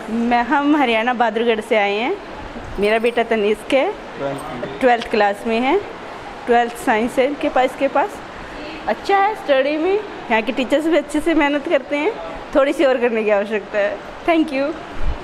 हम हरियाणा बहादुरगढ़ से आए हैं। मेरा बेटा तनिष्क है, 12th क्लास में है। 12th साइंस है इसके पास। अच्छा है स्टडी में। यहाँ के टीचर्स भी अच्छे से मेहनत करते हैं, थोड़ी सी और करने की आवश्यकता है। Thank you.